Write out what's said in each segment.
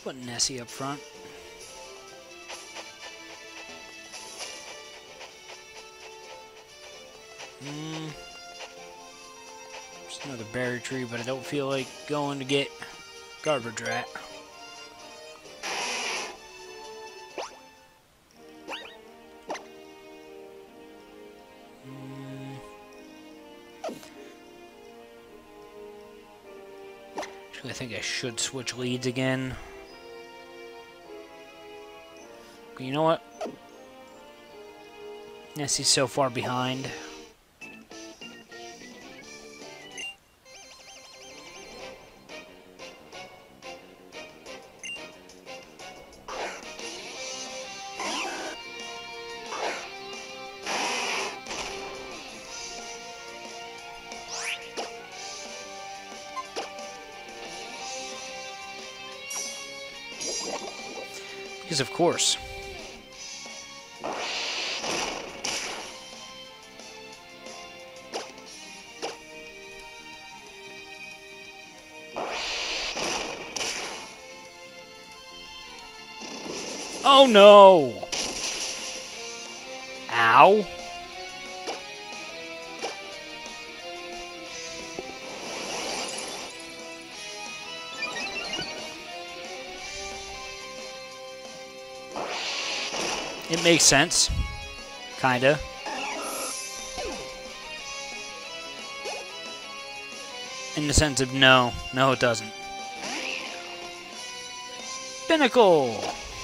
Put Nessie up front. There's another berry tree, but I don't feel like going to get garbage rat. Actually, I think I should switch leads again. But you know what? Nessie's so far behind. Because of course. Oh no! Ow! It makes sense. Kinda. In the sense of no. No, it doesn't. Pinnacle!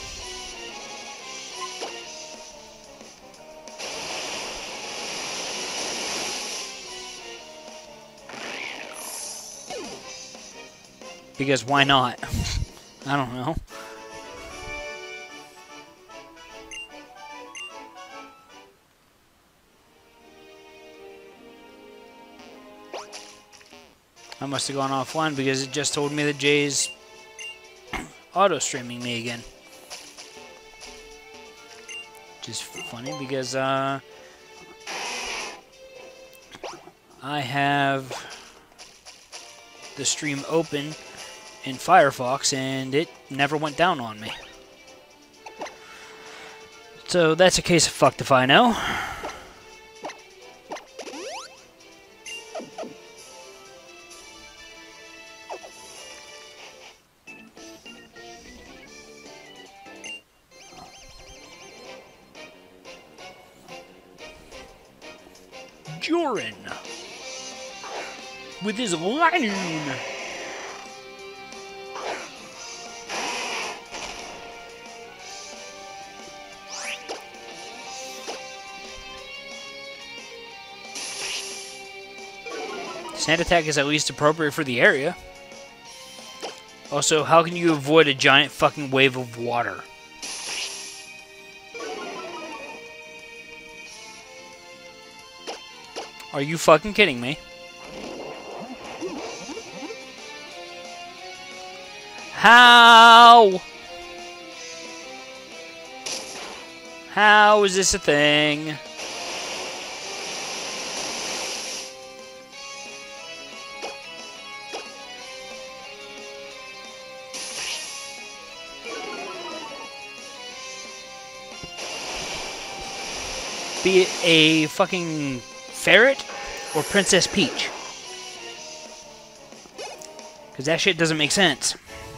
Because why not? I don't know. I must have gone offline because it just told me that Jay's auto-streaming me again. Which is funny because I have the stream open in Firefox and it never went down on me. So that's a case of fucked if I know. Joran with his line. Sand attack is at least appropriate for the area. Also, how can you avoid a giant fucking wave of water? Are you fucking kidding me? How? How is this a thing? Be it a fucking ferret or Princess Peach. Because that shit doesn't make sense.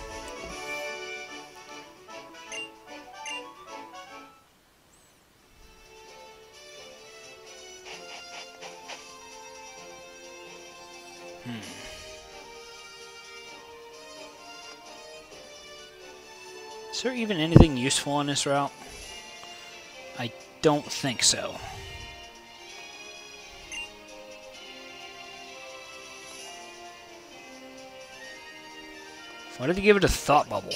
Is there even anything useful on this route? I don't think so. Why did he give it a thought bubble?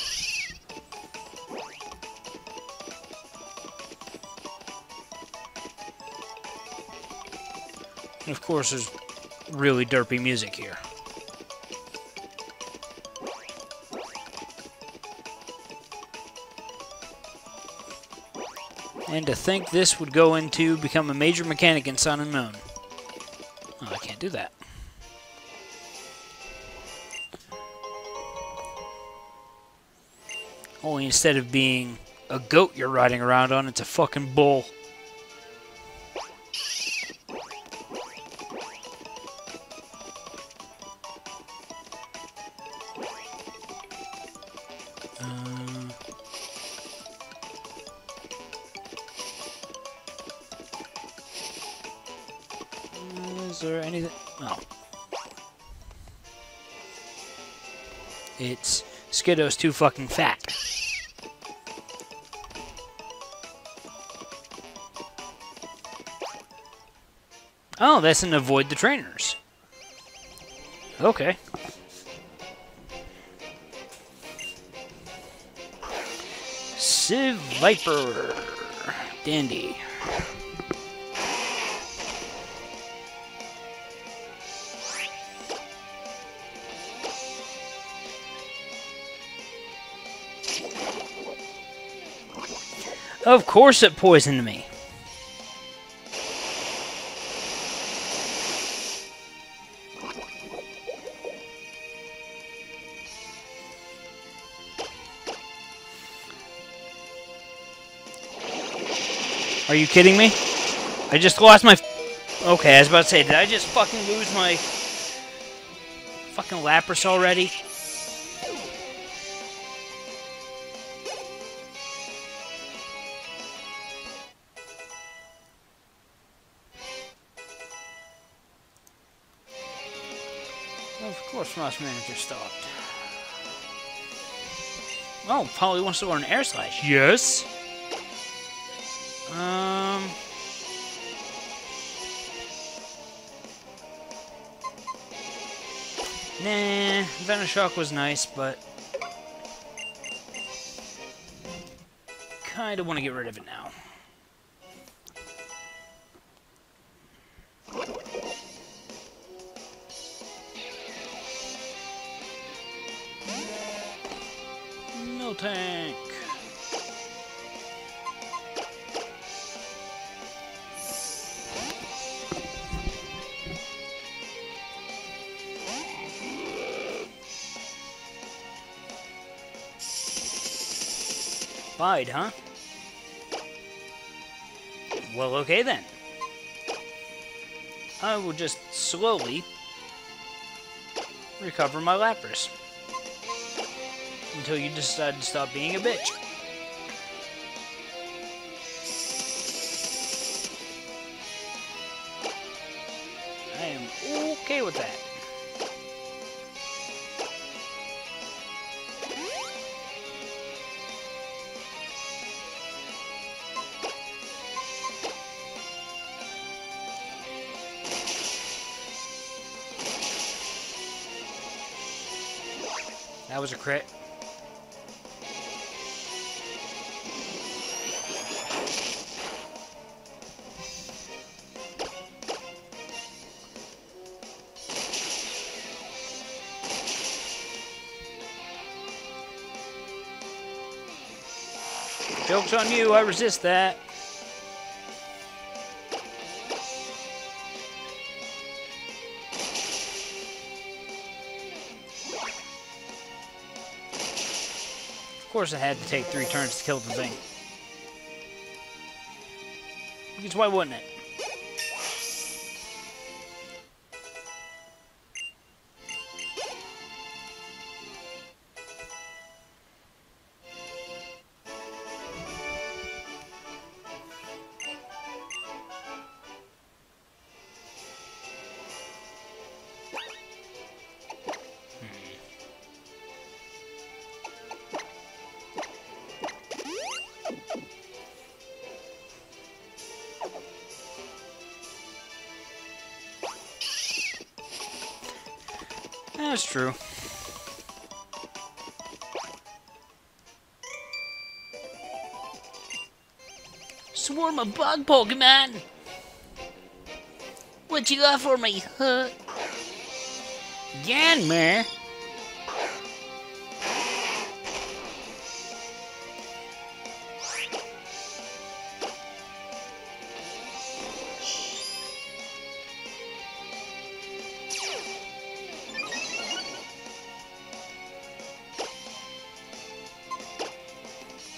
And of course, there's really derpy music here. And to think this would go into become a major mechanic in Sun and Moon. Oh, I can't do that. Only instead of being a goat you're riding around on, it's a fucking bull. Is there anything? Oh. It's Skiddo's too fucking fat. Oh, that's an avoid the trainers. Okay. Civ Viper. Dandy. Of course it poisoned me. Are you kidding me? I just lost my... Okay, I was about to say, did I just fucking lose my... fucking Lapras already? Of course, Mouse Manager stopped. Oh, Polly wants to learn Air Slash. Yes. Nah, Venoshock was nice, but kinda want to get rid of it now. No tank. Bide, huh? Well, okay then. I will just slowly recover my Lapras until you decide to stop being a bitch. I am okay with that. That was a crit. Joke's on you, I resist that. Of course I had to take 3 turns to kill the thing. Because why wouldn't it? That's true. Swarm of bug Pokemon! What you got for me, huh? Yanma!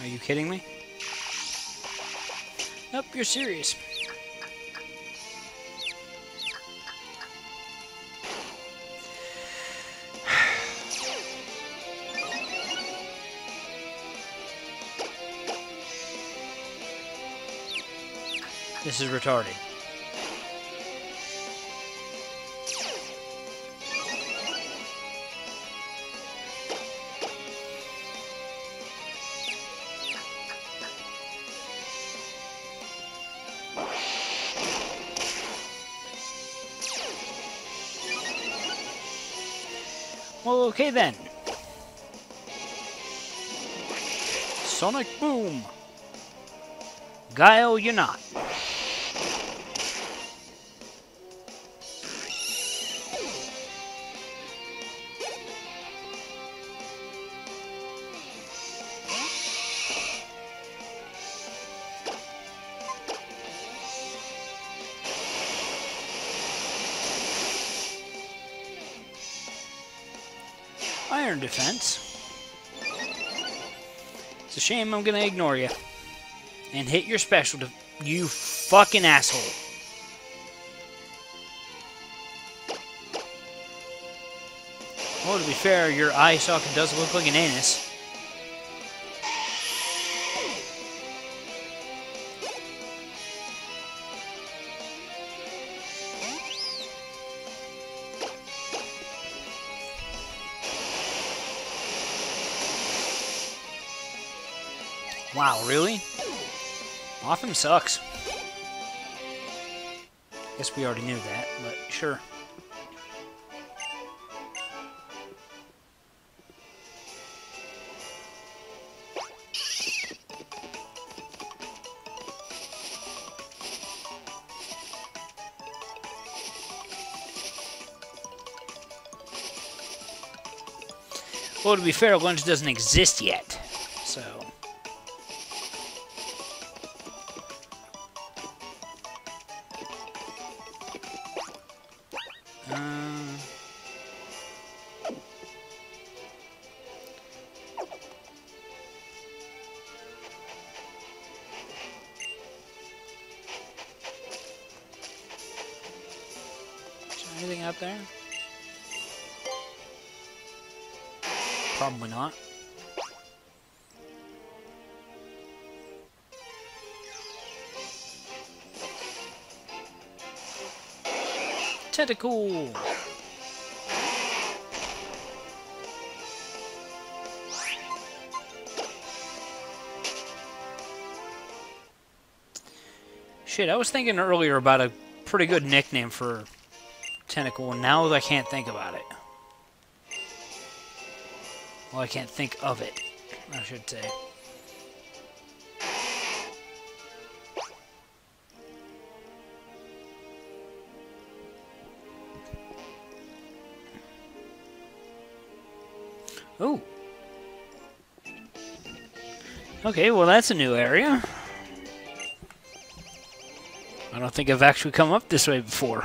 Are you kidding me? Nope, you're serious. This is retarded. Well, okay then. Sonic Boom. Guile, you're not. Iron defense. It's a shame I'm gonna ignore you and hit your special. You fucking asshole. Well, to be fair, your eye socket does look like an anus. Wow, really? Often sucks. Guess we already knew that, but sure. Well, to be fair, lunch doesn't exist yet, so... Is there anything out there? Probably not. Tentacle! Shit, I was thinking earlier about a pretty good nickname for Tentacle, and now I can't think about it. Well, I can't think of it, I should say. Ooh. Okay, well that's a new area. I don't think I've actually come up this way before.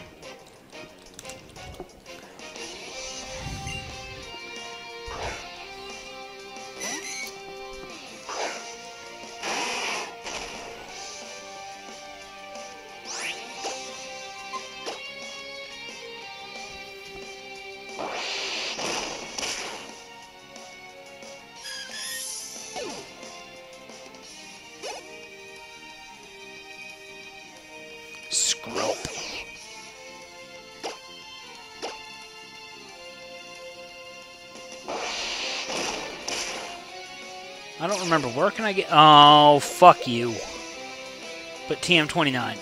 I don't remember. Where can I get... Oh, fuck you. But TM29.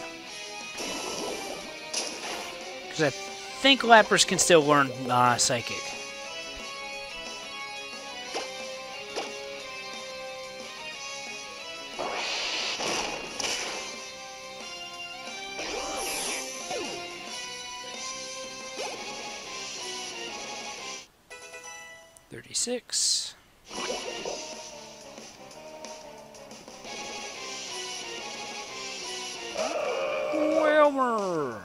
Because I think Lapras can still learn Psychic. $36. Wilmer.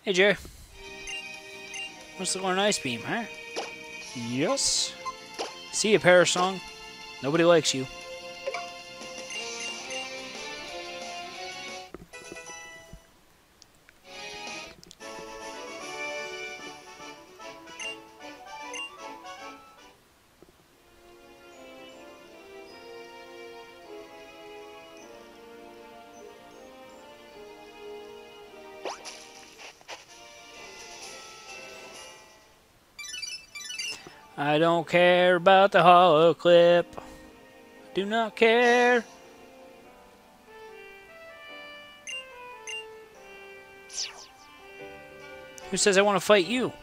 Hey, Jerry. Wants to learn Ice Beam, huh? Yes. See you, Parasong. Nobody likes you. I don't care about the hollow clip. Do not care. Who says I want to fight you?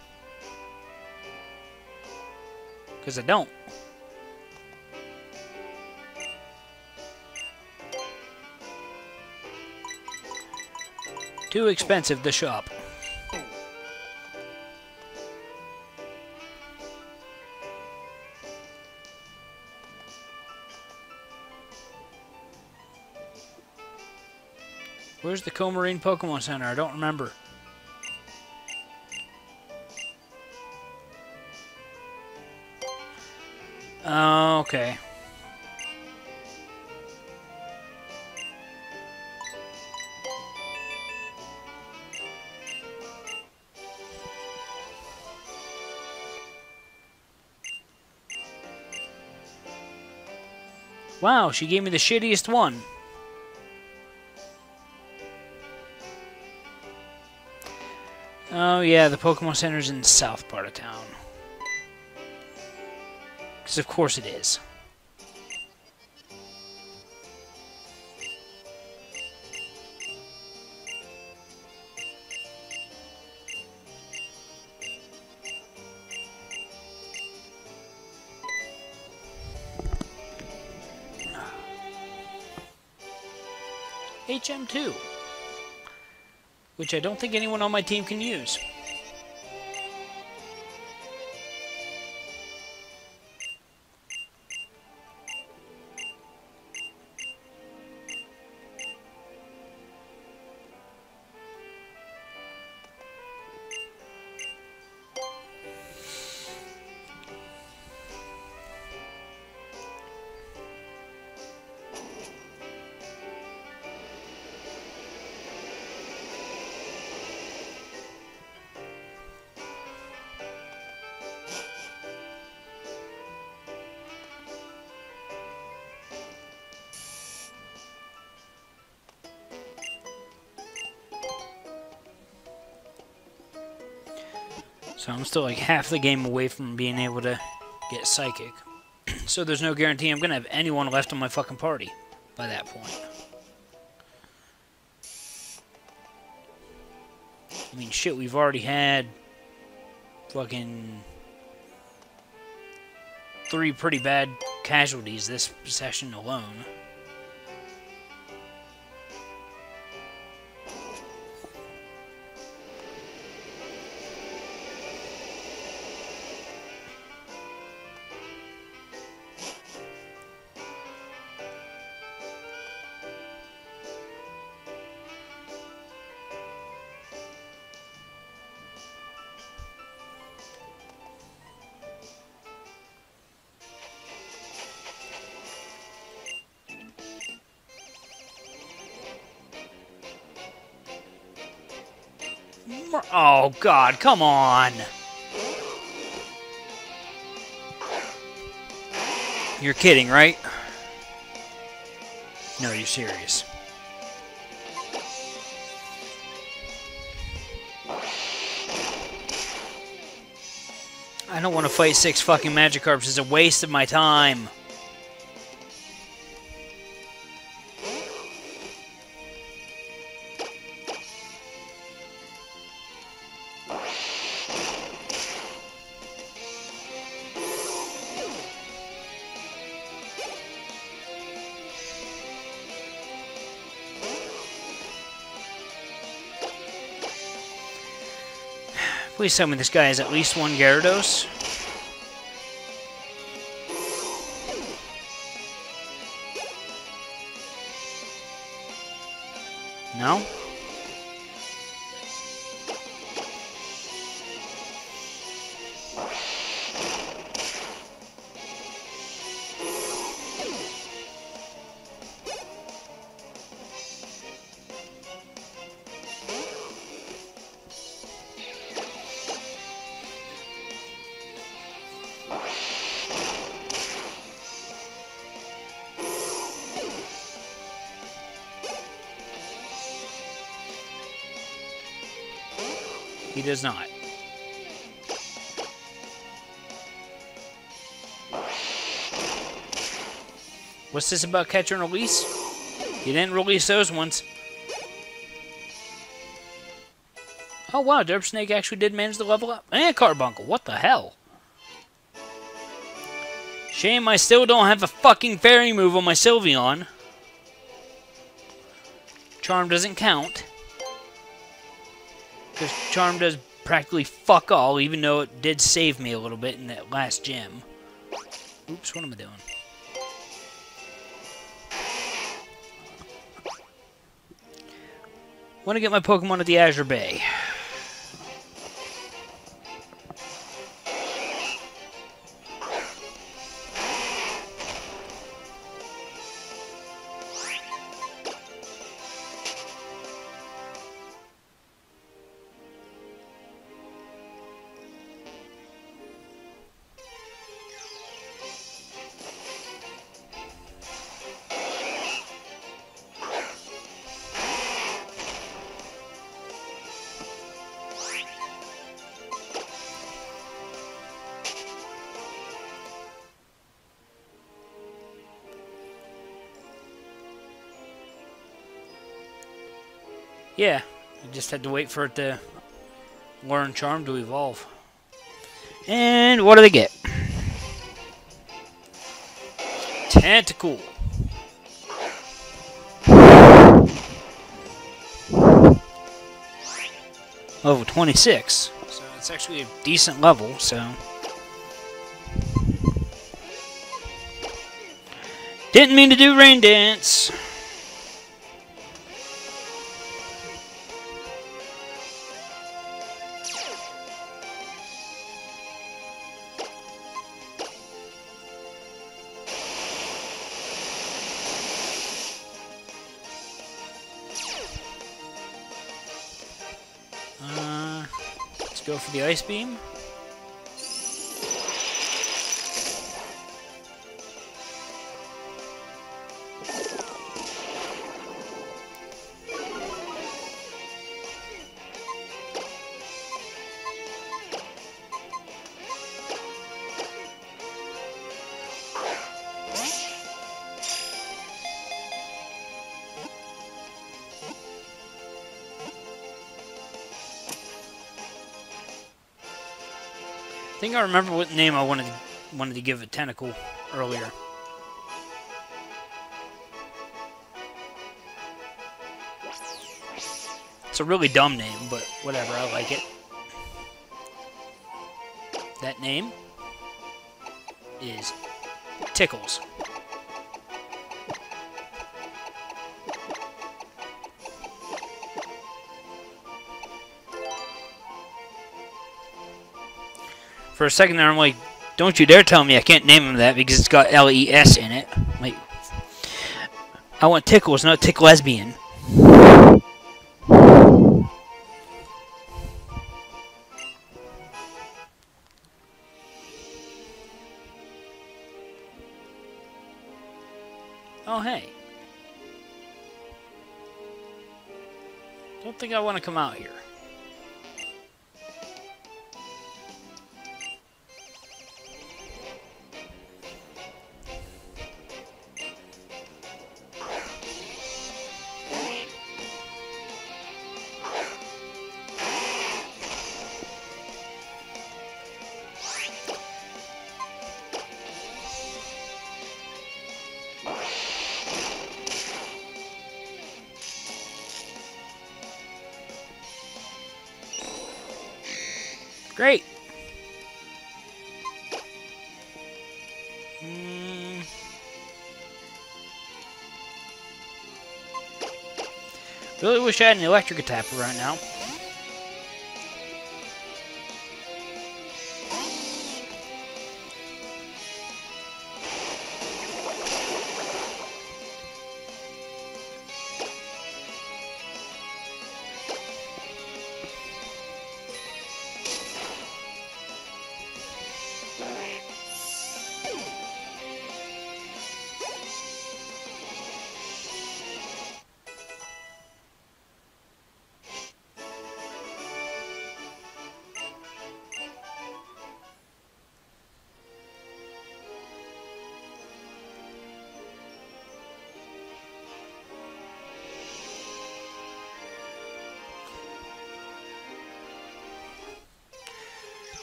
Because I don't. Too expensive to shop. Where's the Comarine Pokemon Center? I don't remember. Oh, okay. Wow, she gave me the shittiest one. Oh yeah, the Pokemon Center's in the south part of town. Because of course it is. HM2. Which I don't think anyone on my team can use. So I'm still like half the game away from being able to get Psychic. So there's no guarantee I'm going to have anyone left on my fucking party by that point. I mean, shit, we've already had fucking 3 pretty bad casualties this session alone. Oh, God, come on. You're kidding, right? No, you're serious. I don't want to fight 6 fucking Magikarps. It's a waste of my time. Please tell me this guy has at least 1 Gyarados. No? He does not. What's this about catch and release? You didn't release those ones. Oh wow, Derp Snake actually did manage to level up. And Carbuncle, what the hell? Shame I still don't have a fucking fairy move on my Sylveon. Charm doesn't count. Because Charm does practically fuck all, even though it did save me a little bit in that last gym. Oops, what am I doing? Want to get my Pokemon at the Azure Bay. Yeah, I just had to wait for it to learn Charm to evolve. And what do they get? Tentacool. Level 26. So it's actually a decent level, so. Didn't mean to do Rain Dance. Let's go for the Ice Beam. I think I remember what name I wanted to give it Tentacle earlier. It's a really dumb name, but whatever, I like it. That name is Tickles. For a second there, I'm like, don't you dare tell me I can't name him that because it's got L-E-S in it. Like, I want Tickles, not Tick Lesbian. Oh, hey. Don't think I want to come out here. Great. Really wish I had an electric attack right now.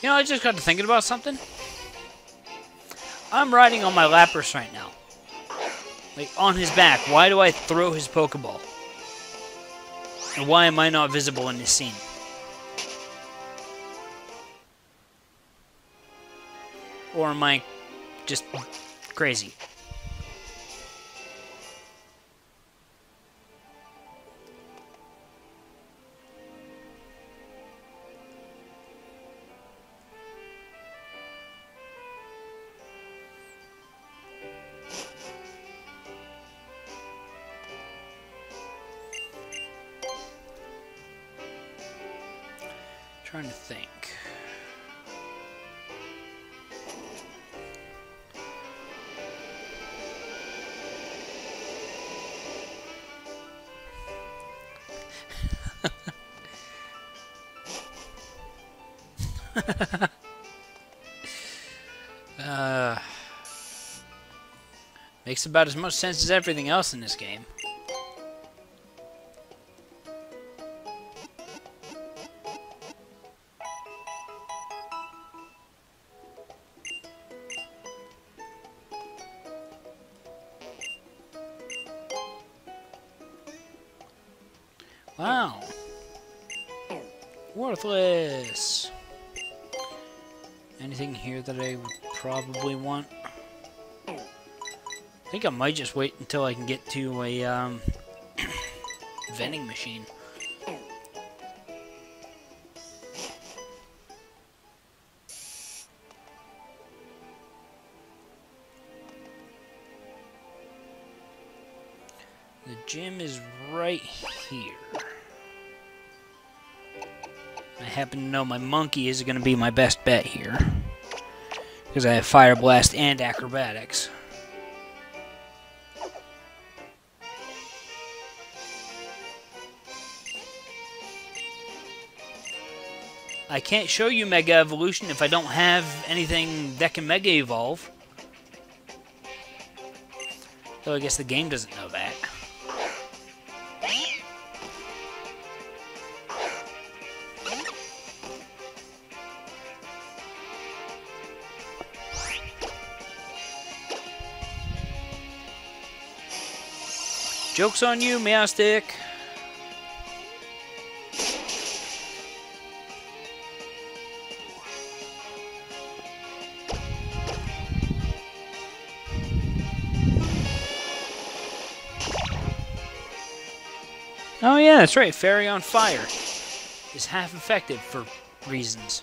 You know, I just got to thinking about something. I'm riding on my Lapras right now. Like, on his back. Why do I throw his Pokeball? And why am I not visible in this scene? Or am I just crazy? Trying to think. Makes about as much sense as everything else in this game. Wow. Worthless. Anything here that I would probably want? I think I might just wait until I can get to a vending machine. The gym is right here. I happen to know my monkey is going to be my best bet here. Because I have Fire Blast and Acrobatics. I can't show you Mega Evolution if I don't have anything that can Mega Evolve. Though I guess the game doesn't know that. Joke's on you, Meowstick. Oh yeah, that's right. Fairy on Fire is half effective for reasons.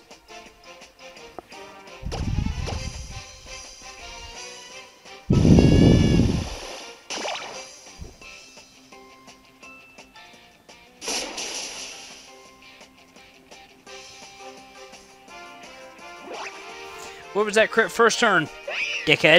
What was that crit first turn, dickhead?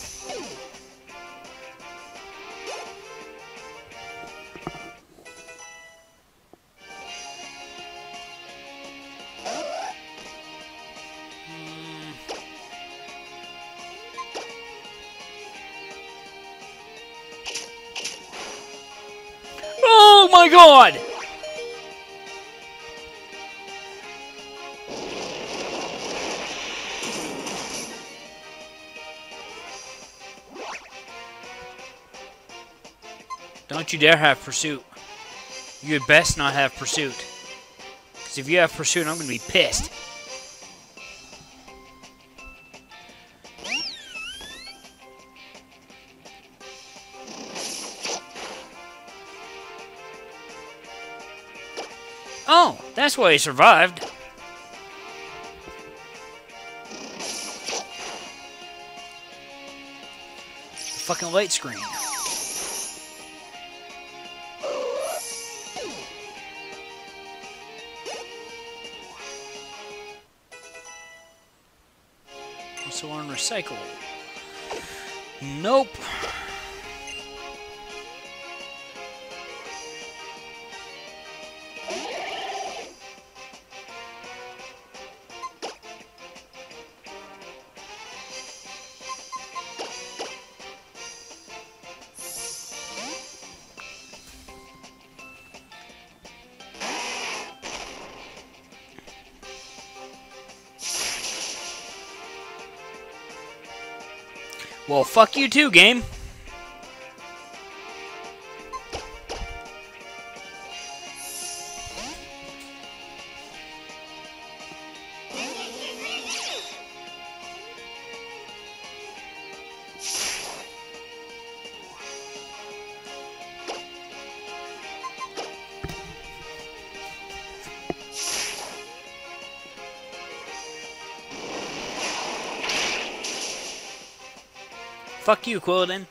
Oh my god! Don't you dare have Pursuit. You had best not have Pursuit. Because if you have Pursuit, I'm going to be pissed. Oh, that's why he survived. The fucking light screen. Also on recycle. Nope. Well, fuck you too, game. Fuck you, Quilladin.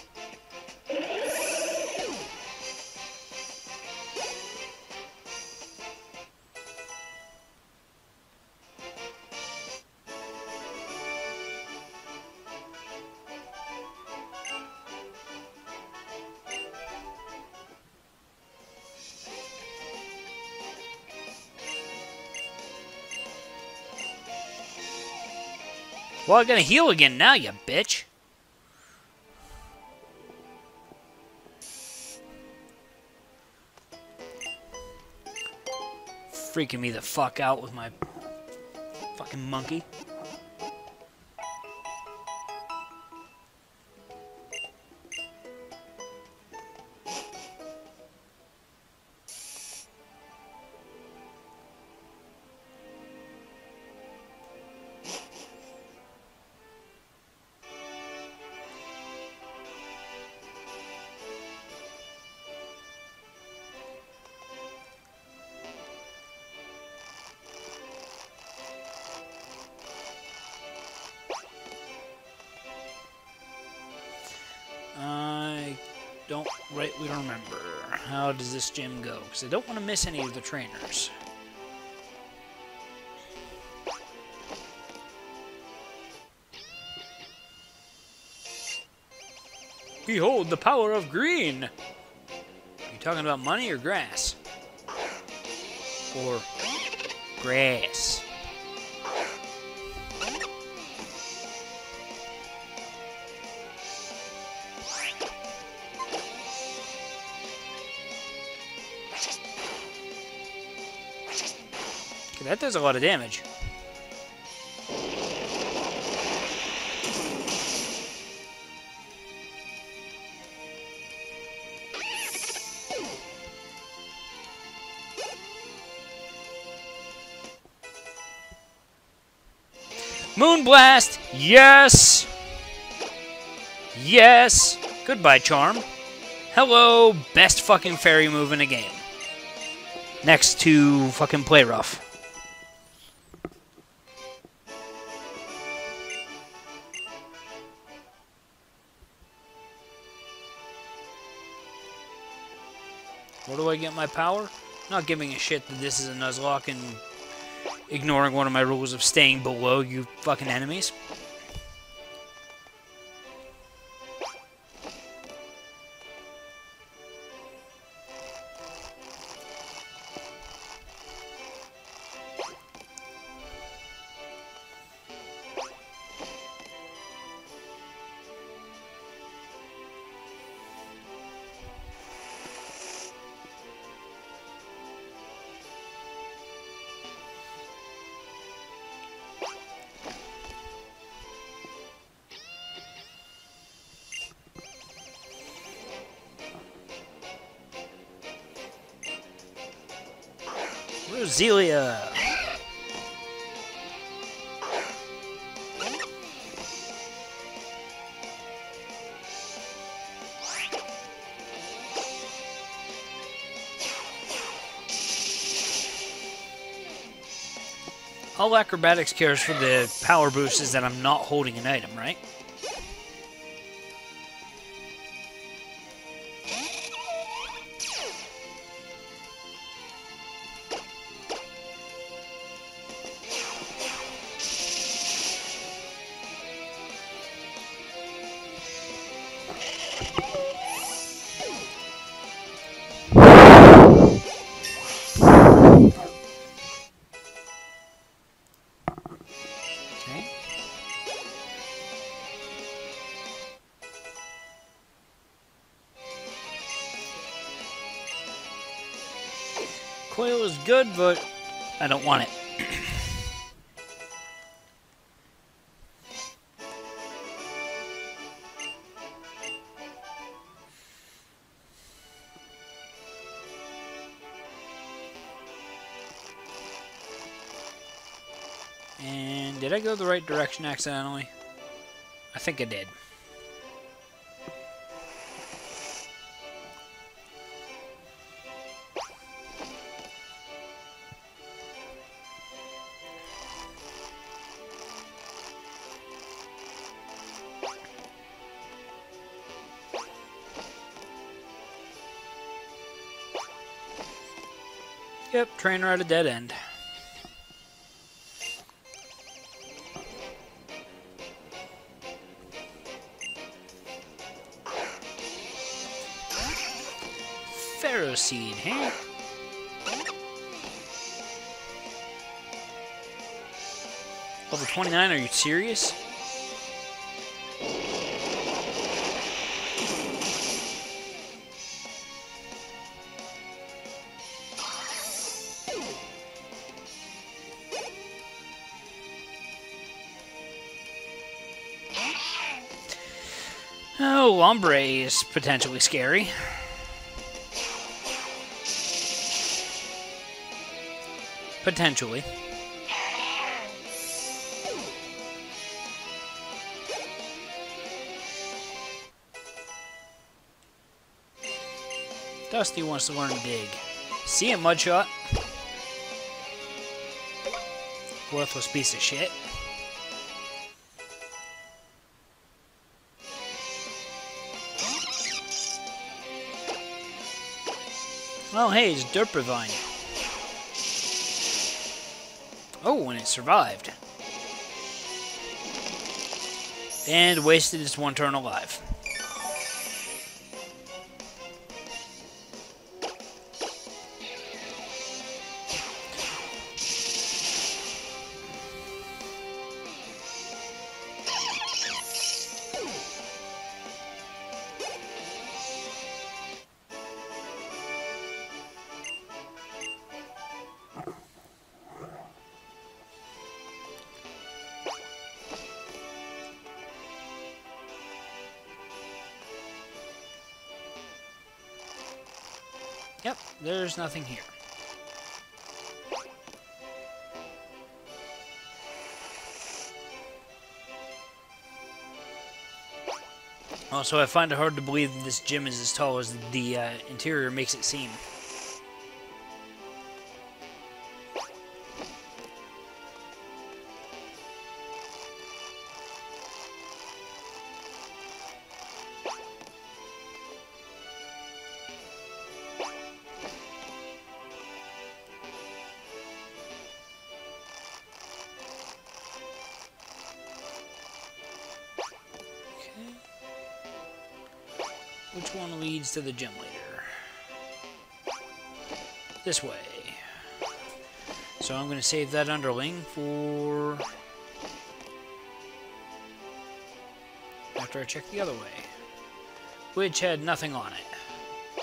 Well, I'm gonna heal again now, you bitch. Freaking me the fuck out with my fucking monkey. We don't remember. How does this gym go? Because I don't want to miss any of the trainers. Behold the power of green! Are you talking about money or grass? Or grass? That does a lot of damage. Moonblast! Yes! Yes! Goodbye, Charm. Hello, best fucking fairy move in a game. Next to fucking Play Rough. Where do I get my power? Not giving a shit that this is a Nuzlocke and ignoring one of my rules of staying below you fucking enemies. Roselia. All acrobatics cares for the power boost is that I'm not holding an item, right? Coil is good, but I don't want it. And did I go the right direction accidentally? I think I did. Yep, trainer at a dead end. Pharaoh seed, huh? Level 29, are you serious? Oh, Ombre is potentially scary. Potentially. Dusty wants to learn to dig. See him, Mudshot. Worthless piece of shit. Oh, hey, it's Derpivine. Oh, and it survived. And wasted its one turn alive. Yep, there's nothing here. Also, I find it hard to believe that this gym is as tall as the interior makes it seem. Which one leads to the gym leader? This way. So I'm going to save that underling for after I check the other way, which had nothing on it.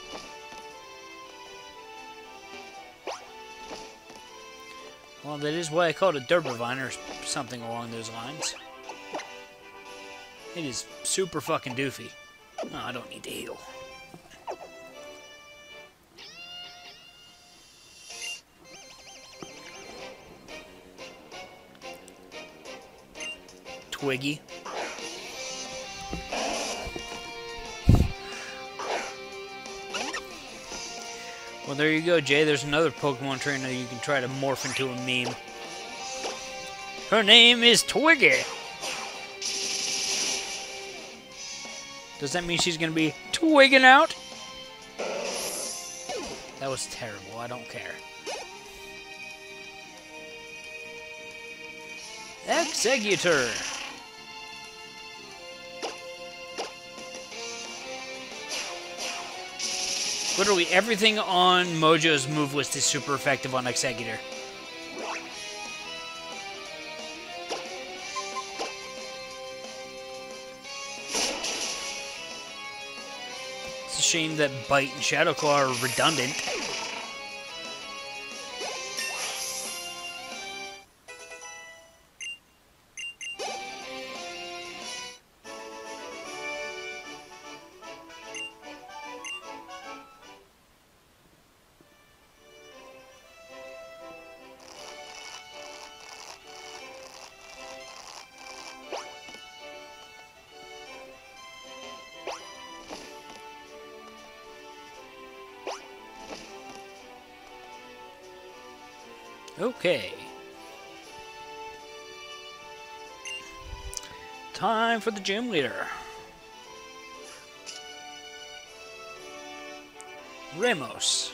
Well, that is why I called it Derpivine or something along those lines. It is super fucking doofy. No, I don't need to heal. Twiggy. Well, there you go, Jay. There's another Pokemon trainer you can try to morph into a meme. Her name is Twiggy. Does that mean she's going to be twigging out? That was terrible. I don't care. Executor. Literally everything on Mojo's move list is super effective on Executor. It's a shame that Bite and Shadow Claw are redundant. Okay. Time for the gym leader. Ramos.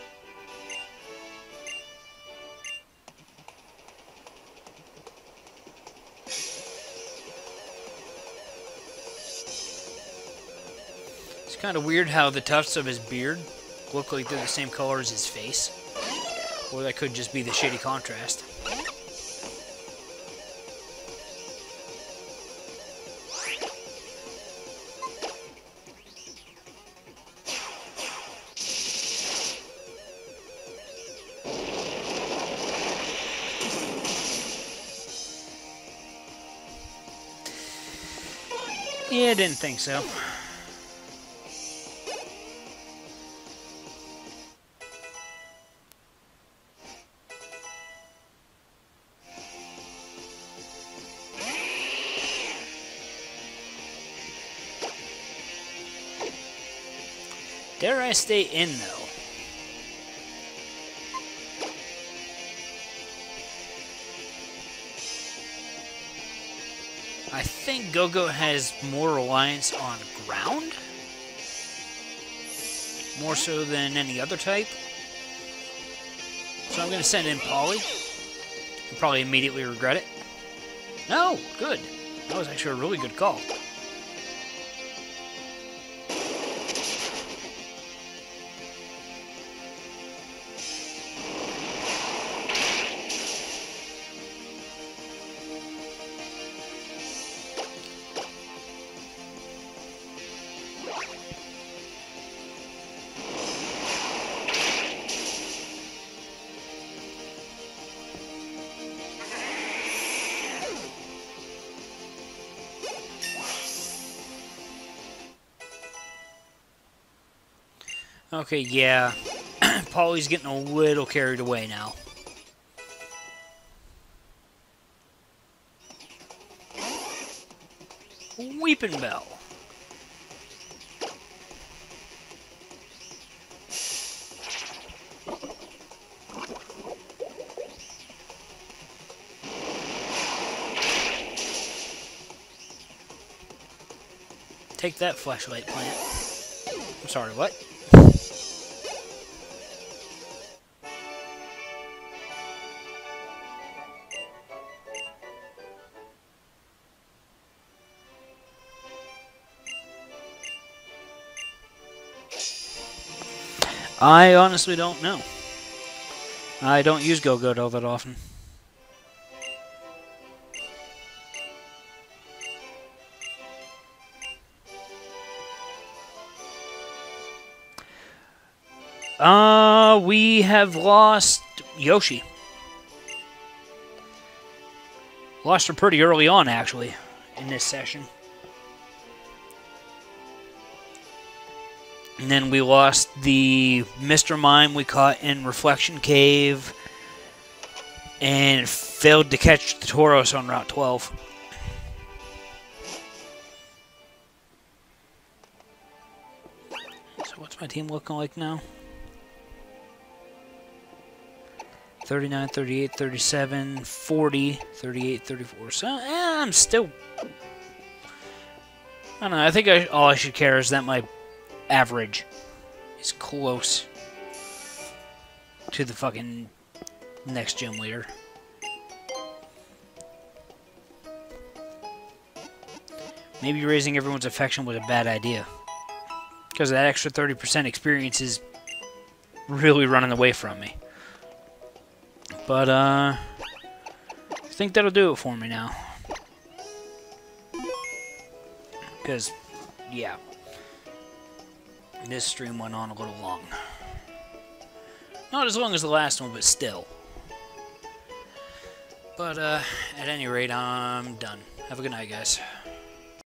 It's kind of weird how the tufts of his beard look like they're the same color as his face. Or that could just be the shitty contrast. Yeah, I didn't think so. Dare I stay in, though? I think Go-Go has more reliance on ground. More so than any other type. So I'm going to send in Polly. You'll probably immediately regret it. No, good. That was actually a really good call. Okay, yeah. Polly's getting a little carried away now. Weeping Bell. Take that, flashlight plant. I'm sorry, what? I honestly don't know. I don't use Go-Go all that often. We have lost Yoshi. Lost her pretty early on, actually, in this session. And then we lost the Mr. Mime we caught in Reflection Cave. And failed to catch the Tauros on Route 12. So what's my team looking like now? 39, 38, 37, 40, 38, 34. So, I'm still... I don't know. I think all I should care is that my average is close to the fucking next gym leader. Maybe raising everyone's affection was a bad idea. Because that extra 30% experience is really running away from me. But, I think that'll do it for me now. Because, yeah. This stream went on a little long. Not as long as the last one, but still. But, at any rate, I'm done. Have a good night, guys.